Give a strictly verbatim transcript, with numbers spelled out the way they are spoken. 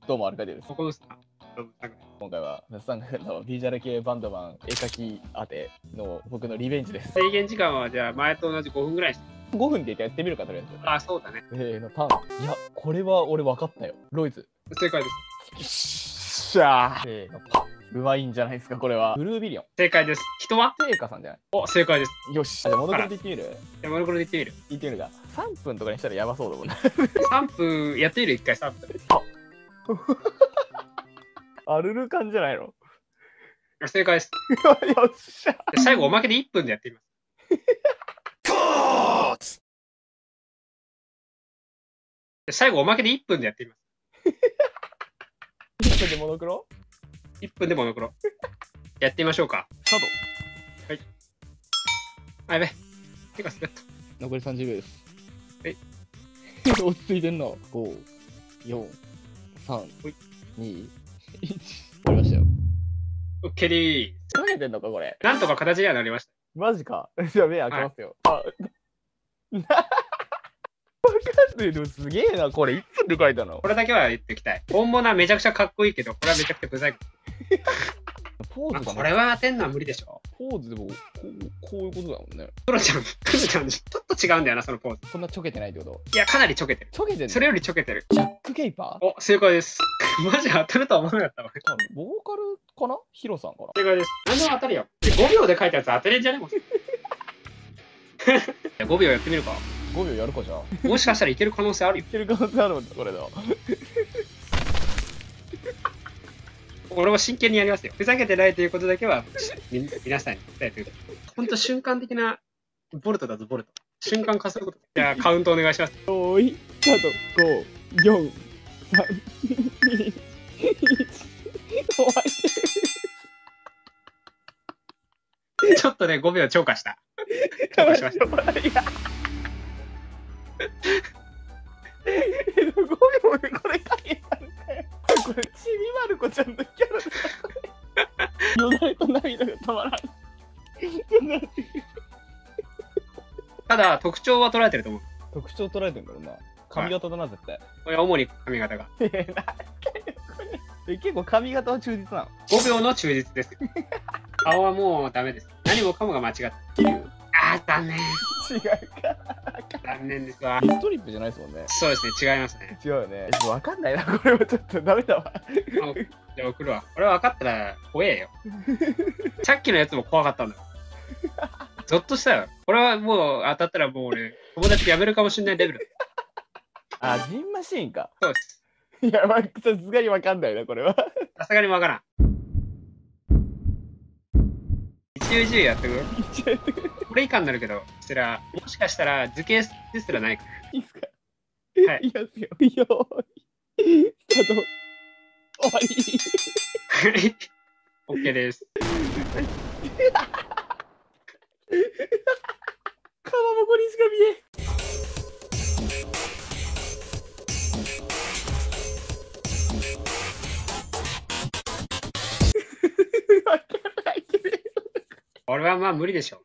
どうもアルカディです。 ここのさ、 今回は那須さんのビジュアル系バンドマン絵描き当ての僕のリベンジです。 制限時間はじゃあ前と同じごふんぐらいして。 ごふんでやってみるかとりあえず。 あ、そうだね。 えーのパン。いや、これは俺分かったよ。ロイズ。 正解です。 しゃー。せーのパン。うまいんじゃないですか、これは。ブルービリオン。 正解です。人は聖火さんじゃない？ お、正解です。 よし。じゃあモノクロで言ってみる？ じゃあモノクロで言ってみる。 言ってみるか。さんぷんとかにしたらやばそうだもんな。 さんぷんやってみる、いっかいさんぷん。 アルルカンじゃないの？ 正解です。 よっしゃ。 最後おまけでいっぷんでやってみます。最後おまけでいっぷんでやってみます。 いっぷんでモノクロ ? いっ 分でモノクロ。やってみましょうか。 スタート。 はい。あ、やべ。手が滑った。 残りさんじゅうびょうです。 はい。 落ち着いてんな。ご、よん、さん、に、いち。終わりましたよ。 オッケーでーす。 かけてんのか、これ。 なんとか形にはなりました。 マジか。じゃあ目開けますよ。はい、あ、わかんねえ。でもすげえな、これいっぷんで書いたの。 これだけは言っておきたい。本物はめちゃくちゃかっこいいけど、これはめちゃくちゃブザイ。 ポーズが、 これは当てんのは無理でしょ。 ポーズでもこう、こういうことだもんね。 クロちゃん、クロちゃん、ちょっと違うんだよな、そのポーズ。 こんなちょけてないってこと？ いや、かなりちょけてる。 ちょけてる。 それよりちょけてる。 ジャック・ケイパー？ お、正解です。マジ当たるとは思わなかったわ。 ボーカルかな？ヒロさんかな？ 正解です。何でも当たるよ。ごびょうで書いたやつ当てれんじゃねもん。ごびょうやってみるか。 ごびょうやるかじゃあ。 もしかしたらいける可能性あるよ。 いける可能性あるんだ、これだ。 俺は真剣にやりますよ。ふざけてないということだけはみ皆さんに伝えてください。ほんと瞬間的なボルトだぞ、ボルト。瞬間加速度。じゃあカウントお願いします。 おい、スタート。ご、よん、さん、に、いち。終わり。ちょっとね、ごびょう超過した。超過しました。ごびょうでこれ書けたんだよ。これ、ちびまる子ちゃんのキャラだ。よだれと涙が止まらん。 ただ、特徴は捉えてると思う。 特徴捉えてるんだろうな。髪型だな、絶対。 これは主に髪型が。 え、結構髪型は忠実なの？ ごびょうの忠実です。顔はもうダメです。何もかもが間違った。あー、残念。 違うか。 残念ですわ。 リストリップじゃないですもんね。 そうですね、違いますね。 違うよね。わかんないな、これはちょっとダメだわ。 じゃあ送るわ。これ分かったら怖えよ。さっきのやつも怖かったんだよ。ゾッとしたよ。これはもう当たったらもう俺、友達辞めるかもしれないレベル。 あ、ジンマシーンか。 そうです。 いや、まあ、さすがにわかんないな、これは。 さすがにわからん。一応一応やってくる。 一応やってくる。 これ以下になるけど、それは、もしかしたら図形ですらないか。 いいっすか？ はい。 いきますよ。よーい、スタート。終わり。 オッケーです。 かまぼこにしか見え。 俺はまあ無理でしょ。